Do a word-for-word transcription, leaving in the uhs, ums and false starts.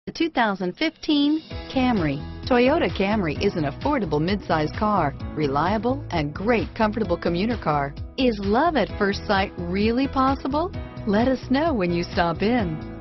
The two thousand fifteen Camry. Toyota Camry is an affordable midsize car, reliable and great comfortable commuter car. Is love at first sight really possible? Let us know when you stop in.